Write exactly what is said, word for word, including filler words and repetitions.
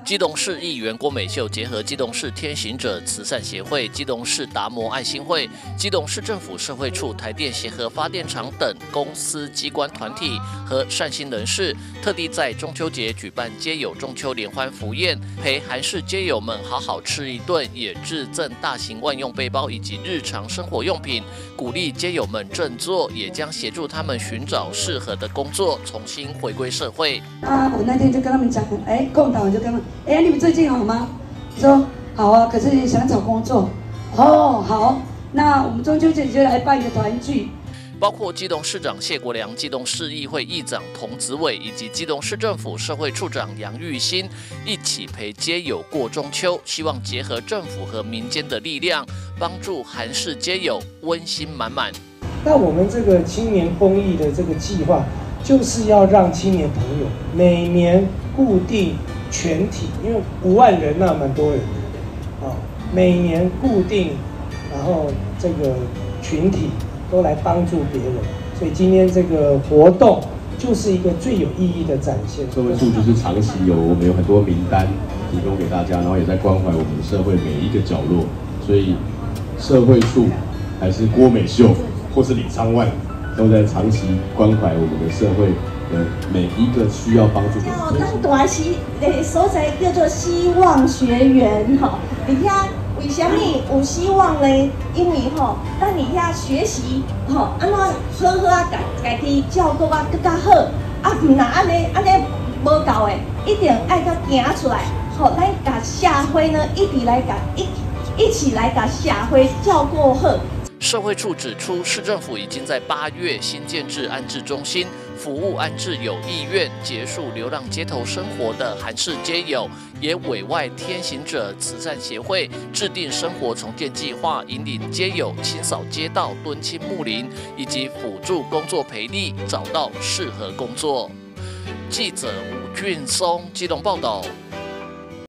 基隆市议员郭美秀结合基隆市天行者慈善协会、基隆市达摩爱心会、基隆市政府社会处、台电协和发电厂等公司机关团体和善心人士，特地在中秋节举办街友中秋联欢福宴，陪韩式街友们好好吃一顿，也致赠大型万用背包以及日常生活用品，鼓励街友们振作，也将协助他们寻找适合的工作，重新回归社会。 啊，我那天就跟他们讲，哎，共党我就跟他们，哎，你们最近好吗？说好啊，可是想找工作。哦，好，那我们中秋节就来办一个团聚。 包括基隆市长谢国良、基隆市议会议长童子伟以及基隆市政府社会处长杨玉兴一起陪街友过中秋，希望结合政府和民间的力量，帮助韩式街友温馨满满。 那我们这个青年公益的这个计划，就是要让青年朋友每年固定全体，因为五万人那蛮多人的，啊，每年固定，然后这个群体都来帮助别人，所以今天这个活动就是一个最有意义的展现。 社会处就是长期有我们有很多名单提供给大家，然后也在关怀我们社会每一个角落，所以社会处还是郭美秀或是李昌万都在长期关怀我们的社会的每一个需要帮助的人。 哦，咱大溪诶所在叫做希望学园吼，而且为什么有希望呢？因为吼，咱伫遐学习吼，安怎好好啊，家家己照顾啊，更加好。啊，唔那安尼安尼无够诶，一定爱甲行出来。吼，咱甲社会呢，一起来甲一一起来甲社会照顾好。 社会处指出，市政府已经在八月新建制安置中心，服务安置有意愿结束流浪街头生活的韩式街友，也委外天行者慈善协会制定生活重建计划，引领街友清扫街道、敦亲睦邻，以及辅助工作培力，找到适合工作。记者吴俊松基隆报道。